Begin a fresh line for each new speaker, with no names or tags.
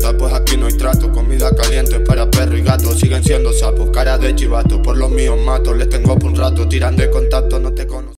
puerta, pues aquí no hay trato. Comida caliente para perro y gato, siguen siendo sapos, cara de chivato. Por los míos mato, les tengo por un rato, tiran de contacto, no te conozco.